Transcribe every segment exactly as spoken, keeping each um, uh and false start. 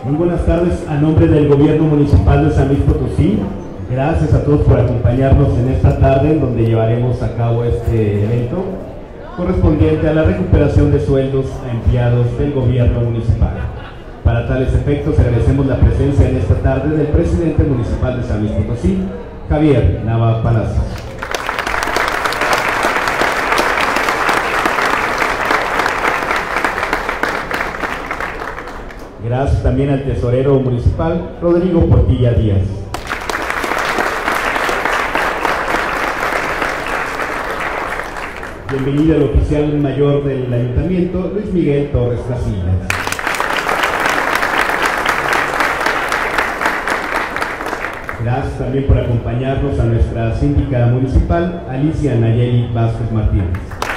Muy buenas tardes a nombre del Gobierno Municipal de San Luis Potosí. Gracias a todos por acompañarnos en esta tarde en donde llevaremos a cabo este evento correspondiente a la recuperación de sueldos a empleados del Gobierno Municipal. Para tales efectos agradecemos la presencia en esta tarde del Presidente Municipal de San Luis Potosí, Javier Nava Palacios. Gracias también al tesorero municipal, Rodrigo Portilla Díaz. Bienvenido al oficial mayor del Ayuntamiento, Luis Miguel Torres Casillas. Gracias también por acompañarnos a nuestra síndica municipal, Alicia Nayeli Vázquez Martínez.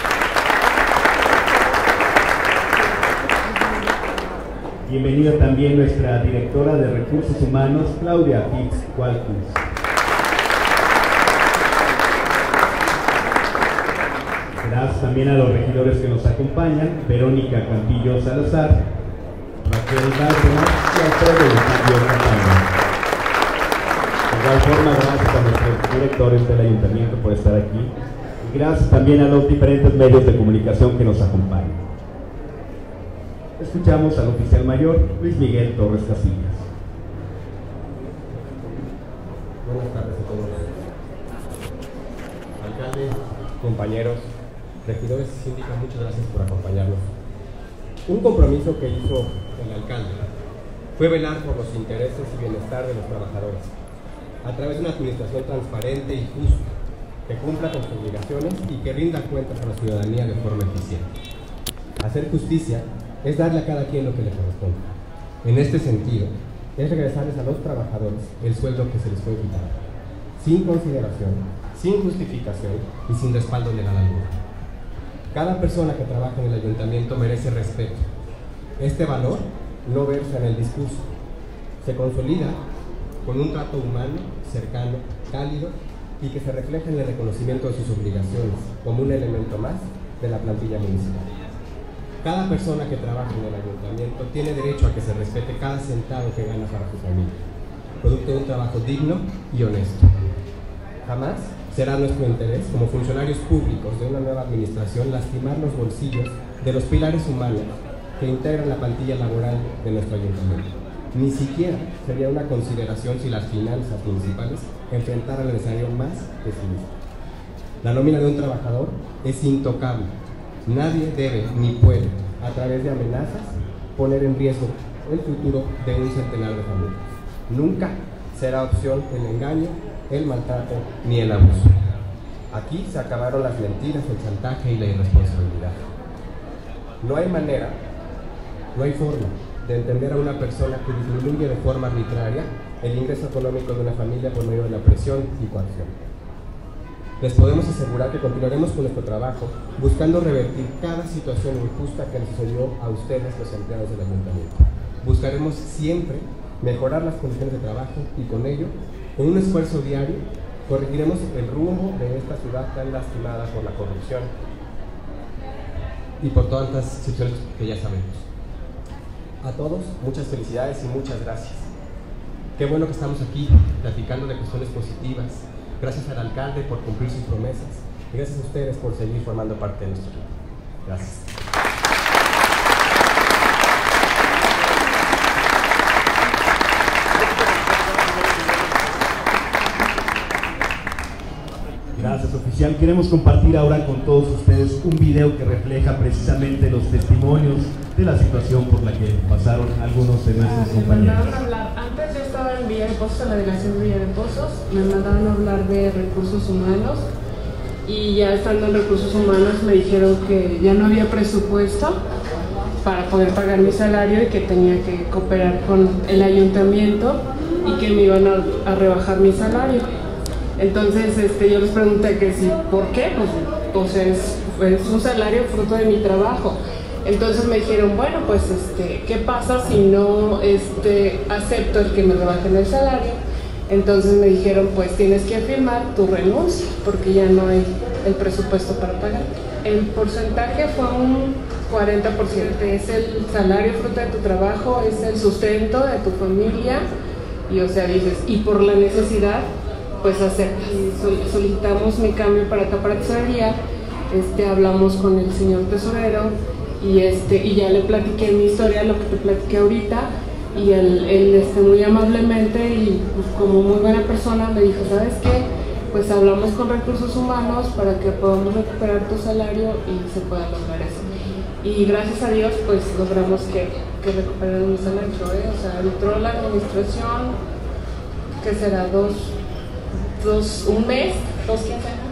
Bienvenida también nuestra directora de Recursos Humanos, Claudia Fitz Walkus. Gracias también a los regidores que nos acompañan, Verónica Campillo Salazar, Raquel Bárcena y Alfredo Campillo Catania. De igual forma, gracias a nuestros directores del Ayuntamiento por estar aquí. Y gracias también a los diferentes medios de comunicación que nos acompañan. Escuchamos al oficial mayor Luis Miguel Torres Casillas. Buenas tardes a todos. Alcalde, compañeros, regidores y síndicas, muchas gracias por acompañarnos. Un compromiso que hizo el alcalde fue velar por los intereses y bienestar de los trabajadores a través de una administración transparente y justa que cumpla con sus obligaciones y que rinda cuentas a la ciudadanía de forma eficiente. Hacer justicia es darle a cada quien lo que le corresponde. En este sentido, es regresarles a los trabajadores el sueldo que se les fue quitado, sin consideración, sin justificación y sin respaldo legal alguno. Cada persona que trabaja en el ayuntamiento merece respeto. Este valor no versa en el discurso, se consolida con un trato humano, cercano, cálido y que se refleja en el reconocimiento de sus obligaciones como un elemento más de la plantilla municipal. Cada persona que trabaja en el ayuntamiento tiene derecho a que se respete cada centavo que gana para su familia, producto de un trabajo digno y honesto. Jamás será nuestro interés, como funcionarios públicos de una nueva administración, lastimar los bolsillos de los pilares humanos que integran la plantilla laboral de nuestro ayuntamiento. Ni siquiera sería una consideración si las finanzas municipales enfrentaran el escenario más pesimista. La nómina de un trabajador es intocable. Nadie debe ni puede, a través de amenazas, poner en riesgo el futuro de un centenar de familias. Nunca será opción el engaño, el maltrato ni el abuso. Aquí se acabaron las mentiras, el chantaje y la irresponsabilidad. No hay manera, no hay forma de entender a una persona que disminuye de forma arbitraria el ingreso económico de una familia por medio de la presión y coacción. Les podemos asegurar que continuaremos con nuestro trabajo buscando revertir cada situación injusta que les sucedió a ustedes, los empleados del ayuntamiento. Buscaremos siempre mejorar las condiciones de trabajo y con ello, con un esfuerzo diario, corregiremos el rumbo de esta ciudad tan lastimada por la corrupción y por tantas situaciones que ya sabemos. A todos, muchas felicidades y muchas gracias. Qué bueno que estamos aquí platicando de cuestiones positivas. Gracias al alcalde por cumplir sus promesas y gracias a ustedes por seguir formando parte de nuestro equipo. Gracias. Gracias, oficial. Queremos compartir ahora con todos ustedes un video que refleja precisamente los testimonios de la situación por la que pasaron algunos de nuestros compañeros. Antes yo estaba en Villa de Pozos, en la delegación de Villa de Pozos, me mandaron a hablar de recursos humanos y ya estando en recursos humanos me dijeron que ya no había presupuesto para poder pagar mi salario y que tenía que cooperar con el ayuntamiento y que me iban a, a rebajar mi salario. Entonces este, yo les pregunté que si, ¿por qué? Pues, pues es, es un salario fruto de mi trabajo. Entonces me dijeron, bueno, pues este, ¿qué pasa si no este, acepto el que me rebajen el salario? Entonces me dijeron, pues tienes que firmar tu renuncia porque ya no hay el presupuesto para pagar. El porcentaje fue un cuarenta por ciento es el salario fruto de tu trabajo, es el sustento de tu familia, y o sea, dices, y por la necesidad, pues aceptas. Solicitamos mi cambio para acá, para tesorería, este, hablamos con el señor tesorero, y, este, y ya le platiqué mi historia, lo que te platiqué ahorita, y él, él este, muy amablemente y pues, como muy buena persona me dijo, ¿sabes qué? Pues hablamos con recursos humanos para que podamos recuperar tu salario y se pueda lograr eso. Y gracias a Dios, pues logramos que, que recuperaran mi salario, ¿eh? O sea, entró la administración, ¿qué será? Dos, dos, un mes, dos quincenas,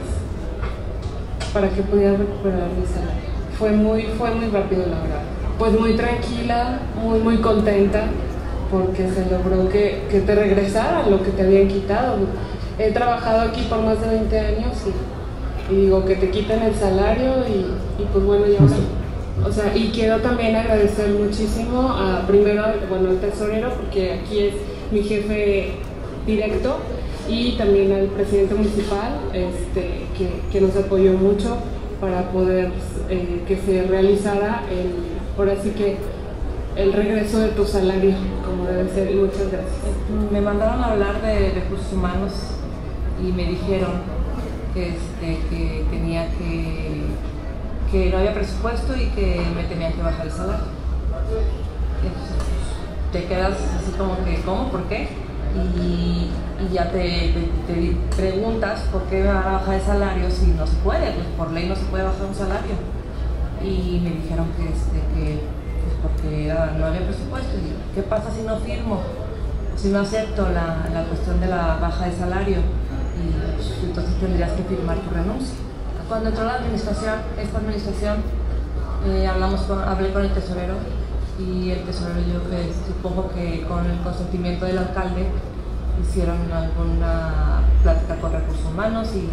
para que pudiera recuperar mi salario. Fue muy, fue muy rápido, la verdad. Pues muy tranquila, muy, muy contenta, porque se logró que, que te regresara lo que te habían quitado. He trabajado aquí por más de veinte años y, y digo que te quiten el salario y, y pues bueno, ya ahora. O sea, y quiero también agradecer muchísimo a, primero, bueno, al tesorero, porque aquí es mi jefe directo, y también al presidente municipal, este, que, que nos apoyó mucho para poder eh, que se realizara el, ahora sí que el regreso de tu salario, como debe ser, y muchas gracias. Me mandaron a hablar de recursos humanos y me dijeron que, este, que tenía que que no había presupuesto y que me tenían que bajar el salario. Entonces, te quedas así como que, ¿cómo? ¿Por qué? Y, y ya te, te, te preguntas por qué me van a bajar el salario si no se puede, pues por ley no se puede bajar un salario. Y me dijeron que, este, que pues porque era, no había presupuesto. Y ¿qué pasa si no firmo? Si no acepto la, la cuestión de la baja de salario, y pues, entonces tendrías que firmar tu renuncia. Cuando entró la administración, esta administración, eh, hablamos con, hablé con el tesorero, y el tesorero, yo eh, supongo que con el consentimiento del alcalde hicieron alguna plática con recursos humanos y,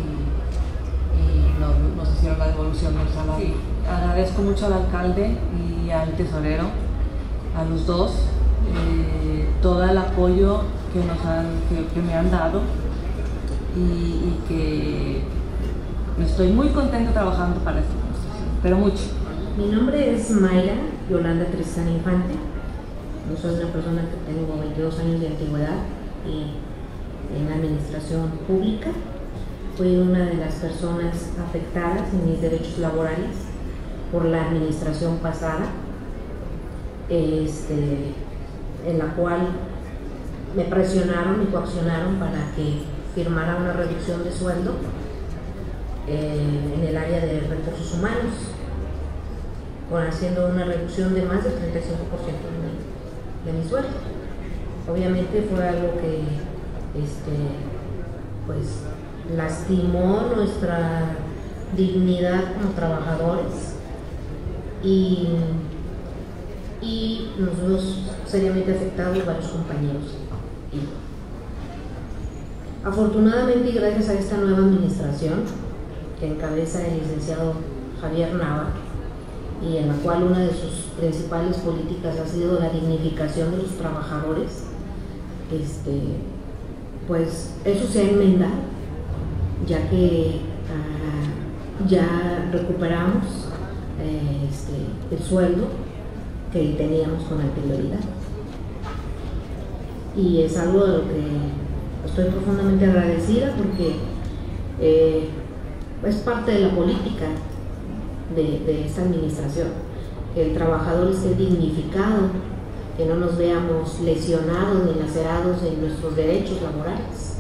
y nos, nos hicieron la devolución del salario. Sí. Agradezco mucho al alcalde y al tesorero, a los dos, eh, todo el apoyo que, nos han, que, que me han dado, y, y que estoy muy contenta trabajando para esta administración, pero mucho. Mi nombre es Mayra Yolanda Tristán Infante. Yo soy una persona que tengo veintidós años de antigüedad y en la administración pública. Fui una de las personas afectadas en mis derechos laborales por la administración pasada, este, en la cual me presionaron y coaccionaron para que firmara una reducción de sueldo Eh, en el área de recursos humanos, con haciendo una reducción de más del treinta y cinco por ciento de mi, de mi sueldo. Obviamente fue algo que este, pues, lastimó nuestra dignidad como trabajadores, y, y nos vimos seriamente afectados varios compañeros. Y, afortunadamente, y gracias a esta nueva administración que encabeza el licenciado Javier Nava, y en la cual una de sus principales políticas ha sido la dignificación de los trabajadores, este, pues eso se ha enmendado, ya que uh, ya recuperamos eh, este, el sueldo que teníamos con anterioridad, y es algo de lo que estoy profundamente agradecida, porque eh, es parte de la política de, de esta administración, que el trabajador esté dignificado, que no nos veamos lesionados ni lacerados en nuestros derechos laborales.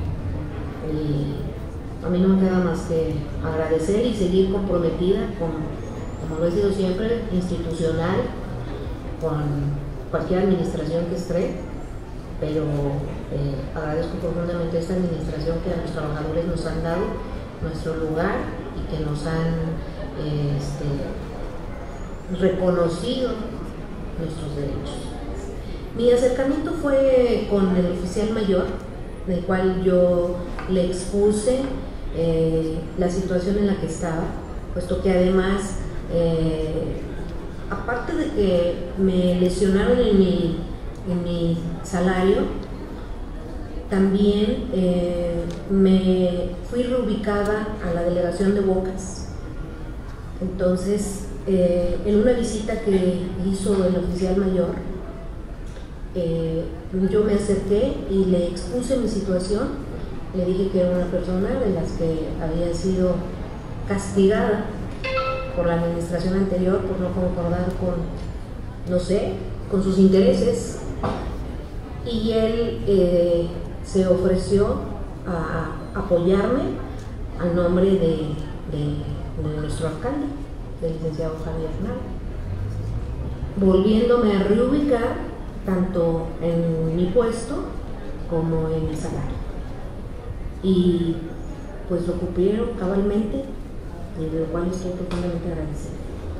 Y a mí no me queda más que agradecer y seguir comprometida, con, como lo he sido siempre, institucional, con cualquier administración que esté, pero eh, agradezco profundamente a esta administración que a los trabajadores nos han dado nuestro lugar y que nos han eh, este, reconocido nuestros derechos. Mi acercamiento fue con el oficial mayor, del cual yo le expuse eh, la situación en la que estaba, puesto que además, eh, aparte de que me lesionaron en mi, en mi salario, también eh, me fui reubicada a la delegación de Bocas. Entonces eh, en una visita que hizo el oficial mayor, eh, yo me acerqué y le expuse mi situación. Le dije que era una persona de las que había sido castigada por la administración anterior por no concordar con, no sé, con sus intereses, y él eh, se ofreció a, a apoyarme al nombre de, de, de nuestro alcalde, del licenciado Javier Nava, volviéndome a reubicar tanto en mi puesto como en mi salario. Y pues lo cumplieron cabalmente, y de lo cual estoy profundamente agradecida.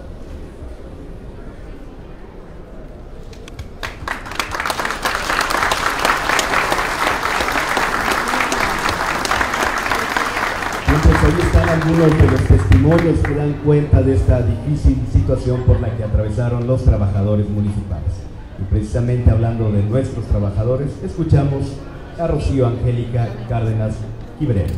Entonces ahí están algunos de los testimonios que dan cuenta de esta difícil situación por la que atravesaron los trabajadores municipales. Y precisamente hablando de nuestros trabajadores, escuchamos a Rocío Angélica Cárdenas Gibrel.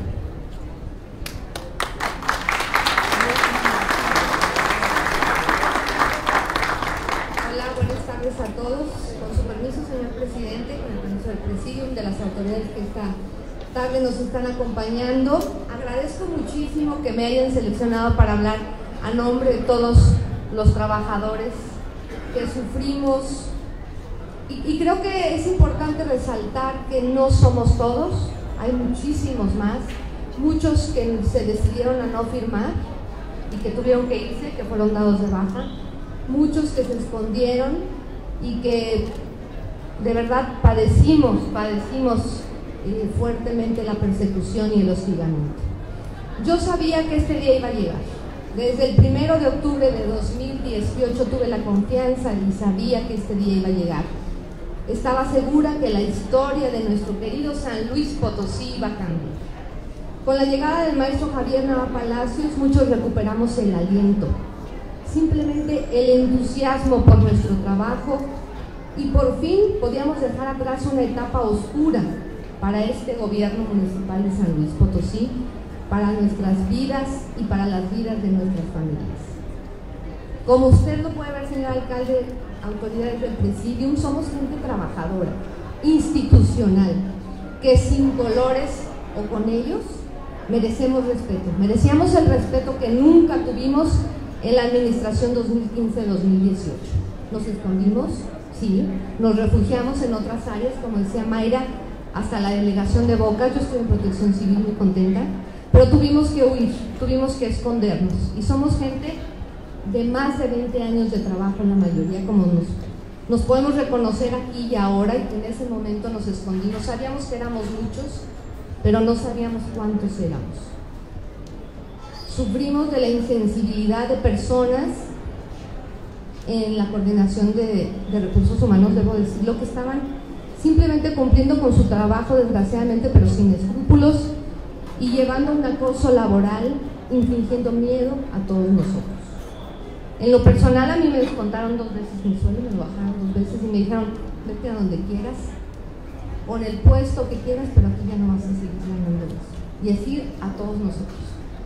Hola, buenas tardes a todos. Con su permiso, señor presidente, con el permiso del presidium, de las autoridades que esta tarde nos están acompañando, agradezco muchísimo que me hayan seleccionado para hablar a nombre de todos los trabajadores que sufrimos. Y, y creo que es importante resaltar que no somos todos, hay muchísimos más, muchos que se decidieron a no firmar y que tuvieron que irse, que fueron dados de baja, muchos que se escondieron y que de verdad padecimos, padecimos eh, fuertemente la persecución y el hostigamiento. Yo sabía que este día iba a llegar. Desde el primero de octubre de dos mil dieciocho tuve la confianza y sabía que este día iba a llegar. Estaba segura que la historia de nuestro querido San Luis Potosí iba a cambiar. Con la llegada del maestro Javier Nava Palacios, muchos recuperamos el aliento, simplemente el entusiasmo por nuestro trabajo, y por fin podíamos dejar atrás una etapa oscura para este gobierno municipal de San Luis Potosí, para nuestras vidas y para las vidas de nuestras familias. Como usted lo puede ver, señor alcalde, autoridades del presidium, somos gente trabajadora, institucional, que sin colores o con ellos merecemos respeto. Merecíamos el respeto que nunca tuvimos en la administración dos mil quince dos mil dieciocho. Nos escondimos, sí, nos refugiamos en otras áreas, como decía Mayra, hasta la delegación de Bocas. Yo estoy en Protección Civil muy contenta, pero tuvimos que huir, tuvimos que escondernos, y somos gente de más de veinte años de trabajo, la mayoría, como nos, nos podemos reconocer aquí y ahora, y que en ese momento nos escondimos. Sabíamos que éramos muchos, pero no sabíamos cuántos éramos. Sufrimos de la insensibilidad de personas en la coordinación de, de recursos humanos, debo decirlo, que estaban simplemente cumpliendo con su trabajo, desgraciadamente, pero sin escrúpulos, y llevando un acoso laboral, infligiendo miedo a todos nosotros. En lo personal, a mí me descontaron dos veces mi sueldo, me lo bajaron dos veces y me dijeron: vete a donde quieras, pon el puesto que quieras, pero aquí ya no vas a seguir ganando eso. Y así a todos nosotros.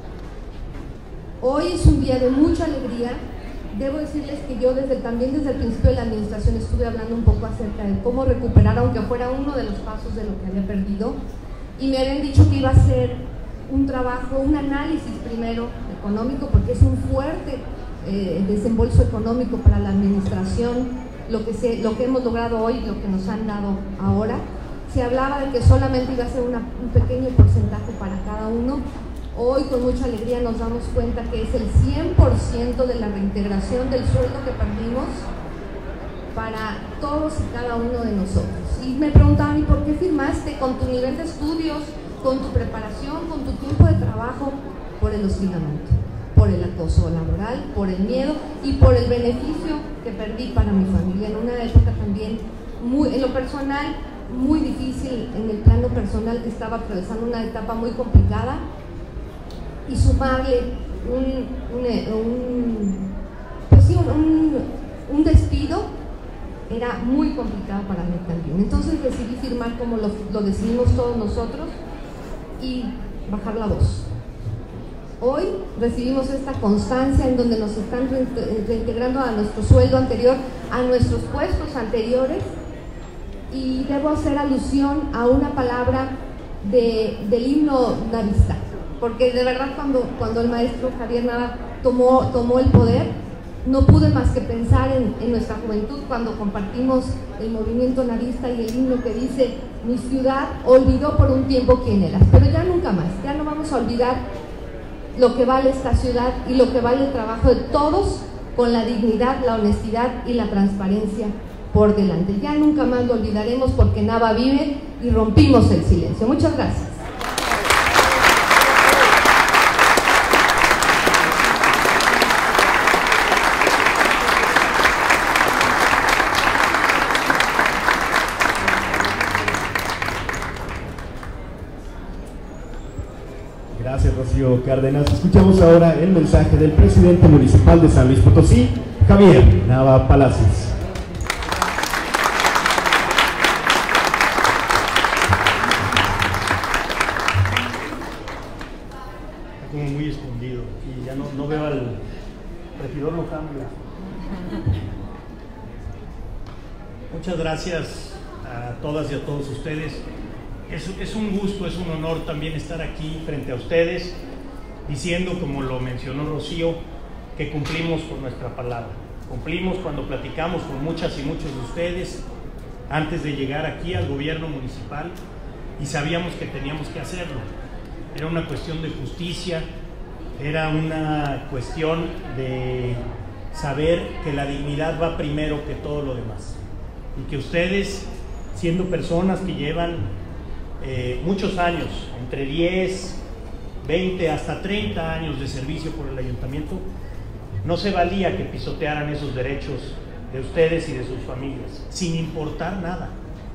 Hoy es un día de mucha alegría. Debo decirles que yo desde, también desde el principio de la administración estuve hablando un poco acerca de cómo recuperar, aunque fuera uno de los pasos de lo que había perdido, y me habían dicho que iba a ser un trabajo, un análisis primero económico, porque es un fuerte eh, desembolso económico para la administración, lo que, se, lo que hemos logrado hoy, lo que nos han dado ahora. Se hablaba de que solamente iba a ser una, un pequeño porcentaje para cada uno. Hoy con mucha alegría nos damos cuenta que es el cien por ciento de la reintegración del sueldo que perdimos para todos y cada uno de nosotros. Y me preguntaban: ¿y por qué firmaste? Con tu nivel de estudios, con tu preparación, con tu tiempo de trabajo. Por el hostigamiento, por el acoso laboral, por el miedo y por el beneficio que perdí para mi familia en una época también muy, en lo personal, muy difícil. En el plano personal estaba atravesando una etapa muy complicada, y sumarle un, un, un, pues sí, un, un despido era muy complicado para mí también. Entonces decidí firmar como lo, lo decidimos todos nosotros y bajar la voz. Hoy recibimos esta constancia en donde nos están reintegrando a nuestro sueldo anterior, a nuestros puestos anteriores, y debo hacer alusión a una palabra de, del himno navista, porque de verdad cuando, cuando el maestro Javier Nava tomó, tomó el poder, no pude más que pensar en, en nuestra juventud cuando compartimos el movimiento navista y el himno que dice: mi ciudad olvidó por un tiempo quién eras, pero ya nunca más, ya no vamos a olvidar lo que vale esta ciudad y lo que vale el trabajo de todos, con la dignidad, la honestidad y la transparencia por delante. Ya nunca más lo olvidaremos, porque Nava vive y rompimos el silencio. Muchas gracias. Gracias, Rocío Cárdenas. Escuchamos ahora el mensaje del presidente municipal de San Luis Potosí, Javier Nava Palacios. Está como muy escondido y ya no, no veo al regidor, no cambia. Muchas gracias a todas y a todos ustedes. Es, es un gusto, es un honor también estar aquí frente a ustedes, diciendo, como lo mencionó Rocío, que cumplimos con nuestra palabra. Cumplimos cuando platicamos con muchas y muchos de ustedes antes de llegar aquí al gobierno municipal, y sabíamos que teníamos que hacerlo. Era una cuestión de justicia, era una cuestión de saber que la dignidad va primero que todo lo demás, y que ustedes, siendo personas que llevan Eh, muchos años, entre diez, veinte, hasta treinta años de servicio por el ayuntamiento, no se valía que pisotearan esos derechos de ustedes y de sus familias, sin importar nada.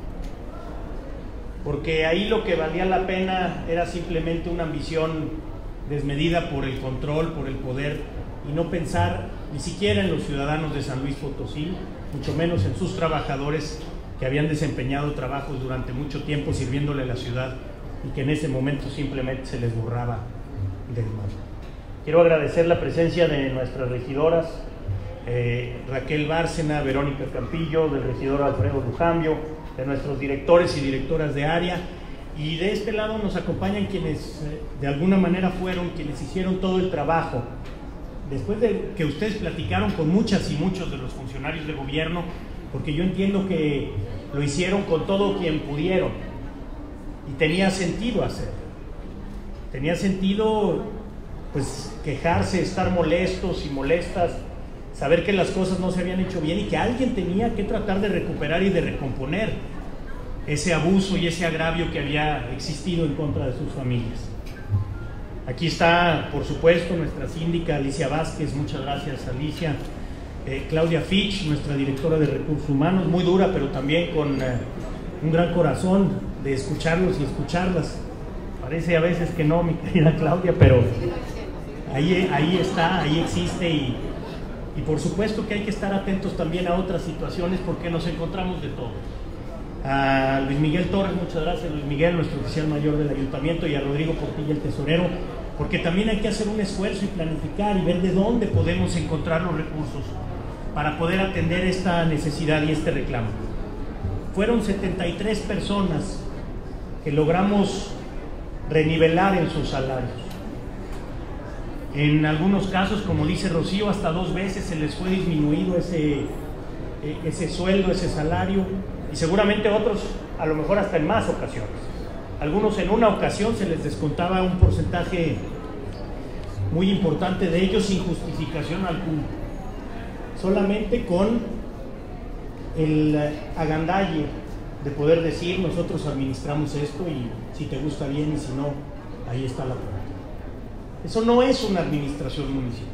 Porque ahí lo que valía la pena era simplemente una ambición desmedida por el control, por el poder, y no pensar ni siquiera en los ciudadanos de San Luis Potosí, mucho menos en sus trabajadores, que habían desempeñado trabajos durante mucho tiempo sirviéndole a la ciudad, y que en ese momento simplemente se les borraba del mapa. Quiero agradecer la presencia de nuestras regidoras, eh, Raquel Bárcena, Verónica Campillo, del regidor Alfredo Lujambio, de nuestros directores y directoras de área, y de este lado nos acompañan quienes eh, de alguna manera fueron quienes hicieron todo el trabajo. Después de que ustedes platicaron con muchas y muchos de los funcionarios de gobierno, porque yo entiendo que lo hicieron con todo quien pudieron, y tenía sentido hacerlo. Tenía sentido, pues, quejarse, estar molestos y molestas, saber que las cosas no se habían hecho bien y que alguien tenía que tratar de recuperar y de recomponer ese abuso y ese agravio que había existido en contra de sus familias. Aquí está, por supuesto, nuestra síndica Alicia Vázquez. Muchas gracias, Alicia. Eh, Claudia Fitch, nuestra directora de Recursos Humanos, muy dura, pero también con eh, un gran corazón de escucharlos y escucharlas. Parece a veces que no, mi querida Claudia, pero ahí, ahí está, ahí existe, y, y por supuesto que hay que estar atentos también a otras situaciones, porque nos encontramos de todo. A Luis Miguel Torres, muchas gracias, Luis Miguel, nuestro oficial mayor del ayuntamiento, y a Rodrigo Portilla, el tesorero, porque también hay que hacer un esfuerzo y planificar y ver de dónde podemos encontrar los recursos para poder atender esta necesidad y este reclamo. Fueron setenta y tres personas que logramos renivelar en sus salarios. En algunos casos, como dice Rocío, hasta dos veces se les fue disminuido ese, ese sueldo, ese salario, y seguramente otros a lo mejor hasta en más ocasiones. Algunos en una ocasión se les descontaba un porcentaje muy importante de ellos sin justificación alguna, solamente con el agandalle de poder decir: nosotros administramos esto y si te gusta bien, y si no, ahí está la puerta. Eso no es una administración municipal.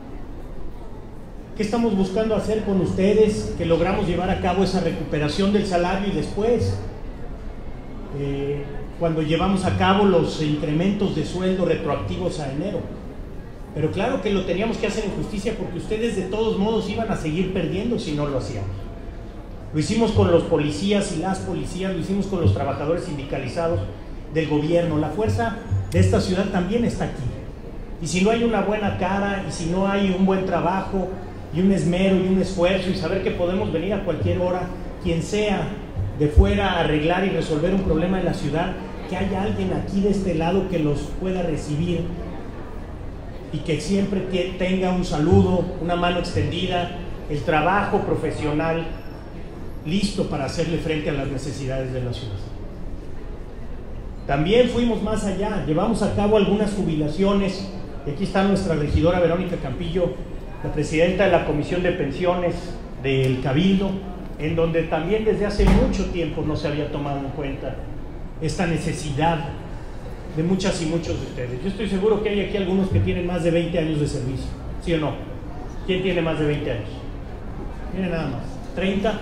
¿Qué estamos buscando hacer con ustedes? Que logramos llevar a cabo esa recuperación del salario, y después, eh, cuando llevamos a cabo los incrementos de sueldo retroactivos a enero. Pero claro que lo teníamos que hacer en justicia, porque ustedes de todos modos iban a seguir perdiendo si no lo hacíamos. Lo hicimos con los policías y las policías, lo hicimos con los trabajadores sindicalizados del gobierno. La fuerza de esta ciudad también está aquí. Y si no hay una buena cara, y si no hay un buen trabajo, y un esmero, y un esfuerzo, y saber que podemos venir a cualquier hora, quien sea de fuera, a arreglar y resolver un problema en la ciudad, que haya alguien aquí de este lado que los pueda recibir, y que siempre tenga un saludo, una mano extendida, el trabajo profesional listo para hacerle frente a las necesidades de la ciudad. También fuimos más allá, llevamos a cabo algunas jubilaciones, y aquí está nuestra regidora Verónica Campillo, la presidenta de la Comisión de Pensiones del Cabildo, en donde también desde hace mucho tiempo no se había tomado en cuenta esta necesidad de muchas y muchos de ustedes. Yo estoy seguro que hay aquí algunos que tienen más de veinte años de servicio, ¿sí o no? ¿Quién tiene más de veinte años? Miren nada más, ¿treinta?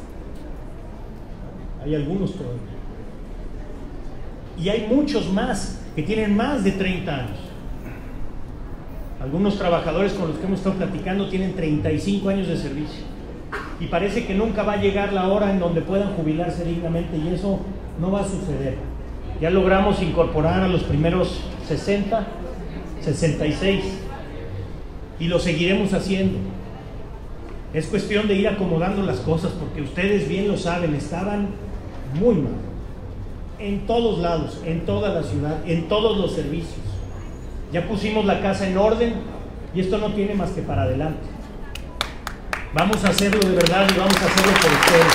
Hay algunos todavía. Y hay muchos más que tienen más de treinta años. Algunos trabajadores con los que hemos estado platicando tienen treinta y cinco años de servicio. Y parece que nunca va a llegar la hora en donde puedan jubilarse dignamente, y eso no va a suceder. Ya logramos incorporar a los primeros sesenta, sesenta y seis, y lo seguiremos haciendo. Es cuestión de ir acomodando las cosas, porque ustedes bien lo saben, estaban muy mal, en todos lados, en toda la ciudad, en todos los servicios. Ya pusimos la casa en orden, y esto no tiene más que para adelante. Vamos a hacerlo de verdad, y vamos a hacerlo por ustedes.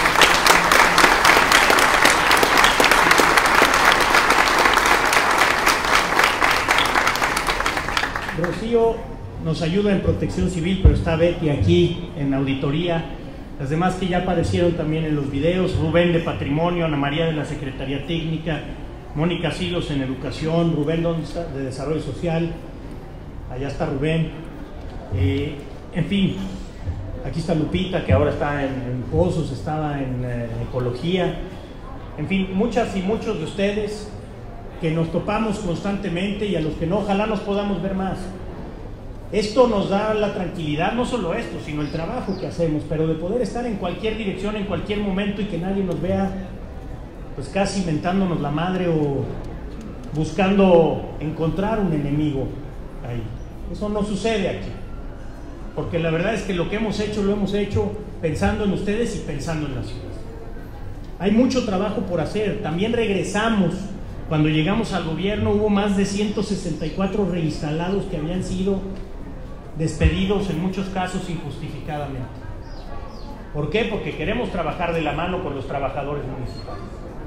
Rocío nos ayuda en Protección Civil, pero está Betty aquí en auditoría, las demás que ya aparecieron también en los videos, Rubén de Patrimonio, Ana María de la Secretaría Técnica, Mónica Silos en Educación, Rubén ¿dónde está? De Desarrollo Social, allá está Rubén, eh, en fin, aquí está Lupita, que ahora está en, en Pozos, estaba en, eh, en Ecología, en fin, muchas y muchos de ustedes que nos topamos constantemente, y a los que no, ojalá nos podamos ver más. Esto nos da la tranquilidad, no solo esto, sino el trabajo que hacemos, pero de poder estar en cualquier dirección, en cualquier momento, y que nadie nos vea pues casi mentándonos la madre o buscando encontrar un enemigo ahí. Eso no sucede aquí, porque la verdad es que lo que hemos hecho, lo hemos hecho pensando en ustedes y pensando en la ciudad. Hay mucho trabajo por hacer. También regresamos. Cuando llegamos al gobierno hubo más de ciento sesenta y cuatro reinstalados que habían sido despedidos, en muchos casos injustificadamente. ¿Por qué? Porque queremos trabajar de la mano con los trabajadores municipales.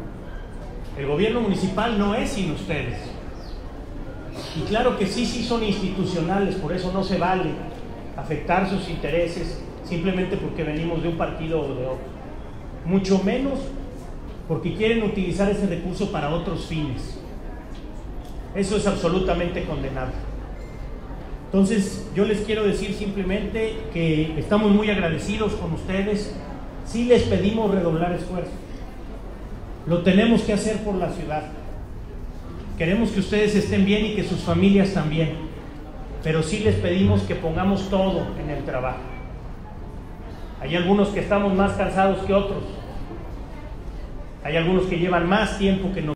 El gobierno municipal no es sin ustedes. Y claro que sí, sí son institucionales, por eso no se vale afectar sus intereses simplemente porque venimos de un partido o de otro. Mucho menos porque quieren utilizar ese recurso para otros fines. Eso es absolutamente condenable. Entonces, yo les quiero decir simplemente que estamos muy agradecidos con ustedes. Sí les pedimos redoblar esfuerzos. Lo tenemos que hacer por la ciudad. Queremos que ustedes estén bien y que sus familias también. Pero sí les pedimos que pongamos todo en el trabajo. Hay algunos que estamos más cansados que otros. Hay algunos que llevan más tiempo que nosotros.